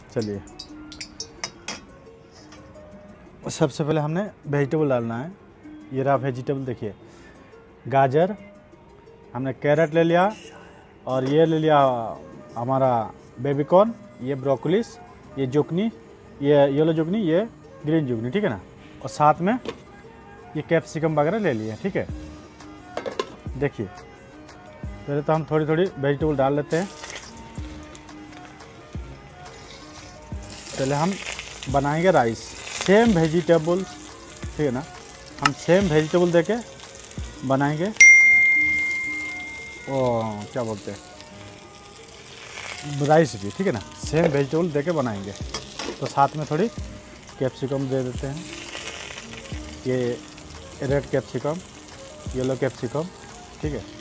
चलिए, सबसे पहले हमने वेजिटेबल डालना है। ये रहा वेजिटेबल, देखिए गाजर, हमने कैरेट ले लिया, और ये ले लिया हमारा बेबी कॉर्न, ये ब्रोकोलीस, ये जुकनी, ये येलो जुकनी, ये ग्रीन जुकनी, ठीक है ना। और साथ में ये कैप्सिकम वगैरह ले लिए, ठीक है। देखिए पहले तो हम थोड़ी थोड़ी वेजिटेबल डाल लेते हैं। पहले हम बनाएंगे राइस, सेम वेजिटेबल, ठीक है ना। हम सेम वेजिटेबल देके बनाएंगे, ओ क्या बोलते हैं, राइस भी, ठीक है ना। सेम वेजिटेबल देके बनाएंगे। तो साथ में थोड़ी कैप्सिकम दे देते हैं, ये रेड कैप्सिकम, येलो कैप्सिकम, ठीक है।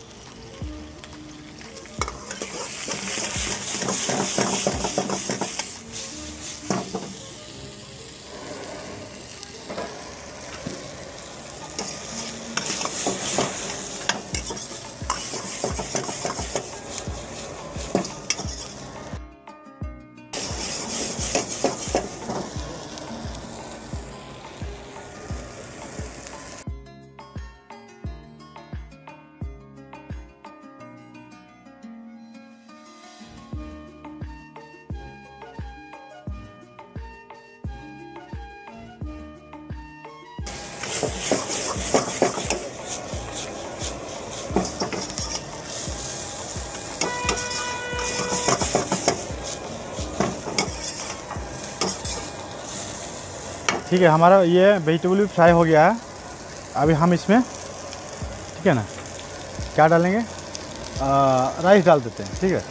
ठीक है, हमारा ये वेजिटेबल भी फ्राई हो गया है। अभी हम इसमें, ठीक है ना, क्या डालेंगे, राइस डाल देते हैं, ठीक है।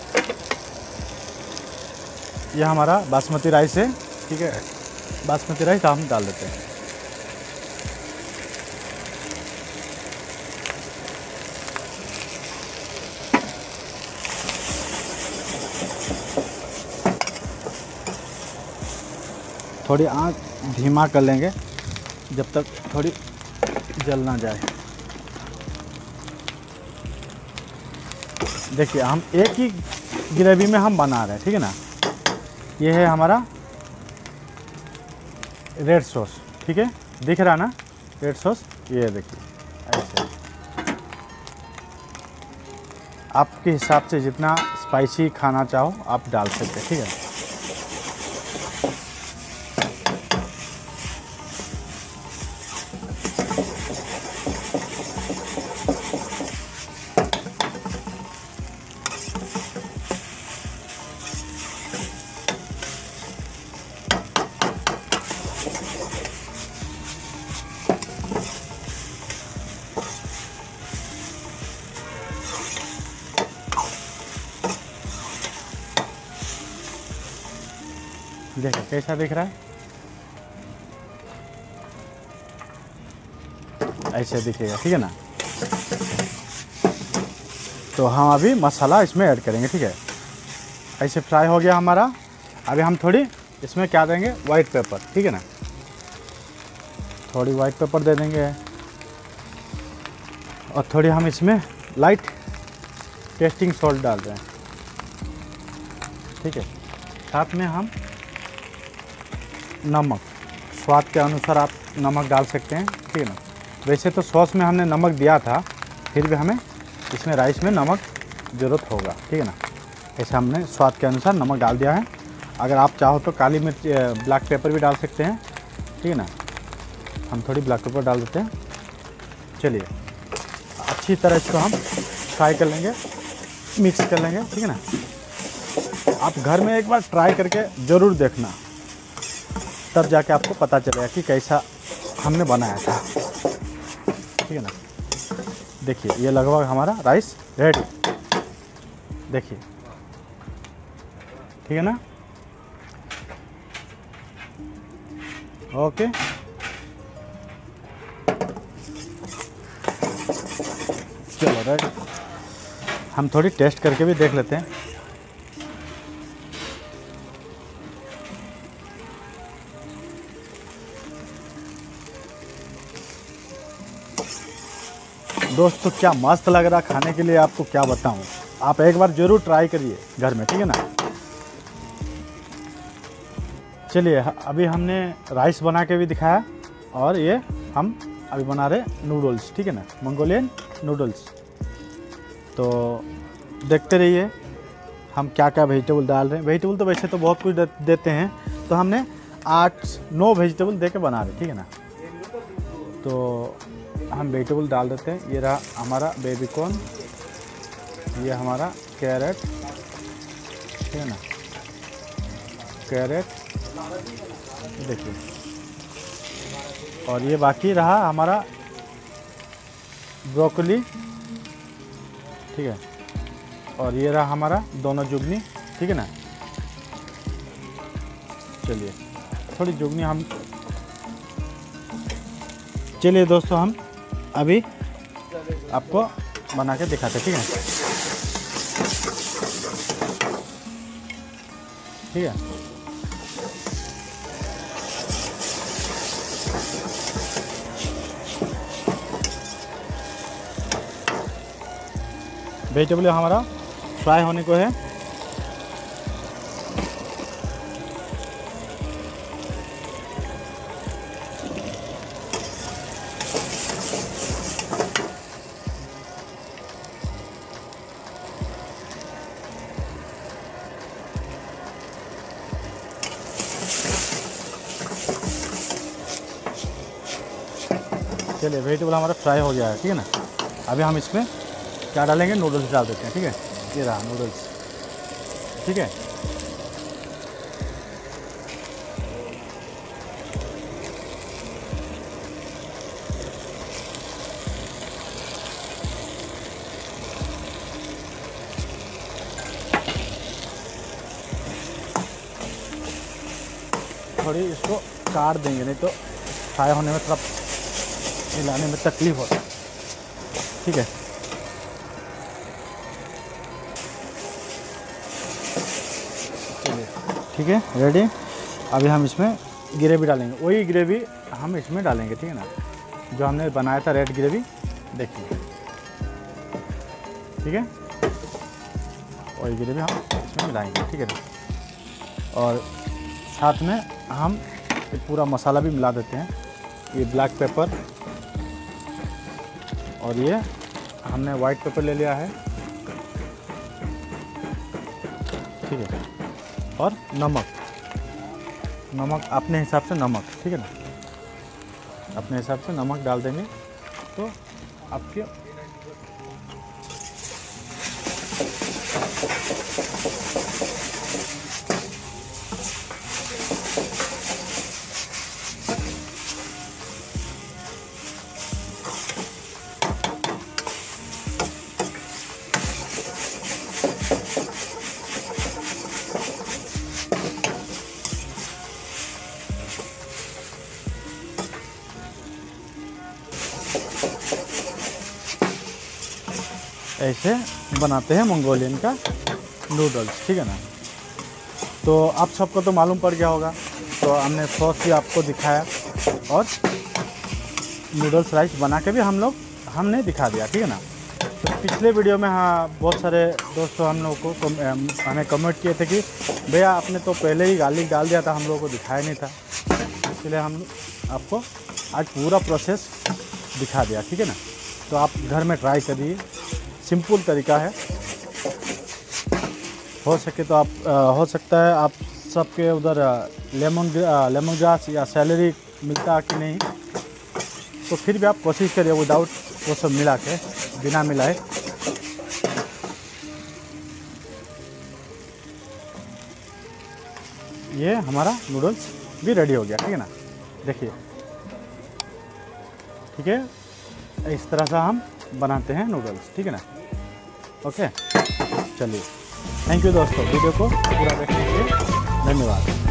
ये हमारा बासमती राइस है, ठीक है। बासमती राइस हम डाल देते हैं। थोड़ी आंच धीमा कर लेंगे जब तक थोड़ी जल ना जाए। देखिए हम एक ही ग्रेवी में हम बना रहे हैं, ठीक है ना। ये है हमारा रेड सॉस, ठीक है, दिख रहा ना रेड सॉस, ये देखिए ऐसे। आपके हिसाब से जितना स्पाइसी खाना चाहो आप डाल सकते हैं, ठीक है। देखो कैसा दिख रहा है, ऐसे दिखेगा, ठीक है ना। तो हम अभी मसाला इसमें ऐड करेंगे, ठीक है। ऐसे फ्राई हो गया हमारा। अभी हम थोड़ी इसमें क्या देंगे, वाइट पेपर, ठीक है ना। थोड़ी वाइट पेपर दे देंगे, और थोड़ी हम इसमें लाइट टेस्टिंग सॉल्ट डाल रहे हैं, ठीक है। साथ में हम नमक, स्वाद के अनुसार आप नमक डाल सकते हैं, ठीक है ना। वैसे तो सॉस में हमने नमक दिया था, फिर भी हमें इसमें राइस में नमक ज़रूरत होगा, ठीक है ना। ऐसे हमने स्वाद के अनुसार नमक डाल दिया है। अगर आप चाहो तो काली मिर्च, ब्लैक पेपर भी डाल सकते हैं, ठीक है ना। हम थोड़ी ब्लैक पेपर डाल देते हैं। चलिए अच्छी तरह इसको हम फ्राई कर लेंगे, मिक्स कर लेंगे, ठीक है ना। आप घर में एक बार ट्राई करके ज़रूर देखना, तब जाके आपको पता चलेगा कि कैसा हमने बनाया था, ठीक है ना। देखिए ये लगभग हमारा राइस रेडी, देखिए, ठीक है ना। ओके, चलो रेडी। हम थोड़ी टेस्ट करके भी देख लेते हैं। दोस्तों क्या मस्त लग रहा खाने के लिए, आपको क्या बताऊं। आप एक बार ज़रूर ट्राई करिए घर में, ठीक है ना। चलिए अभी हमने राइस बना के भी दिखाया और ये हम अभी बना रहे नूडल्स, ठीक है ना, मंगोलियन नूडल्स। तो देखते रहिए हम क्या क्या वेजिटेबल डाल रहे हैं। वेजिटेबल तो वैसे तो बहुत कुछ देते हैं, तो हमने 8-9 वेजिटेबल दे के बना रहे, ठीक है ना। तो हम वेजिटेबल डाल देते हैं। ये रहा हमारा बेबी कॉर्न, ये हमारा कैरेट, ठीक है ना, कैरेट देखिए, और ये बाकी रहा हमारा ब्रोकली, ठीक है, और ये रहा हमारा दोनों जुगनी, ठीक है ना। चलिए थोड़ी जुगनी हम, चलिए दोस्तों हम अभी आपको बना के दिखाते हैं, ठीक है, ठीक है। वेजिटेबल हमारा फ्राई होने को है। चलिए वेजिटेबल हमारा फ्राई हो गया है, ठीक है ना। अभी हम इसमें क्या डालेंगे, नूडल्स डाल देते हैं, ठीक है। ये रहा नूडल्स, ठीक है। थोड़ी इसको काट देंगे, नहीं तो फ्राई होने में थोड़ा मिलाने में तकलीफ होता है, ठीक है। चलिए ठीक है, रेडी। अभी हम इसमें ग्रेवी डालेंगे, वही ग्रेवी हम इसमें डालेंगे, ठीक है ना, जो हमने बनाया था रेड ग्रेवी, देखिए, ठीक है। वही ग्रेवी हम इसमें मिलाएंगे, ठीक है ना। और साथ में हम पूरा मसाला भी मिला देते हैं। ये ब्लैक पेपर और ये हमने वाइट पेपर ले लिया है, ठीक है। और नमक अपने हिसाब से नमक, ठीक है ना, अपने हिसाब से नमक डाल देंगे तो आपके ऐसे बनाते हैं मंगोलियन का नूडल्स, ठीक है ना। तो आप सबको तो मालूम पड़ गया होगा, तो हमने सॉस भी आपको दिखाया और नूडल्स राइस बना के भी हमने दिखा दिया, ठीक है ना। तो पिछले वीडियो में हाँ बहुत सारे दोस्तों हम लोगों को हमें कमेंट किए थे कि भैया आपने तो पहले ही गार्लिक डाल दिया था, हम लोगों को दिखाया नहीं था, इसलिए हम आपको आज पूरा प्रोसेस दिखा दिया, ठीक है ना। तो आप घर में ट्राई करिए, सिंपल तरीका है। हो सके तो आप हो सकता है आप सबके उधर लेमन ग्रास या सैलरी मिलता कि नहीं, तो फिर भी आप कोशिश करिए विदाउट वो सब मिला के, बिना मिलाए। ये हमारा नूडल्स भी रेडी हो गया, ठीक है ना, देखिए, ठीक है। इस तरह से हम बनाते हैं नूडल्स, ठीक है ना। ओके, चलिए, थैंक यू दोस्तों, वीडियो को पूरा देखने के लिए धन्यवाद।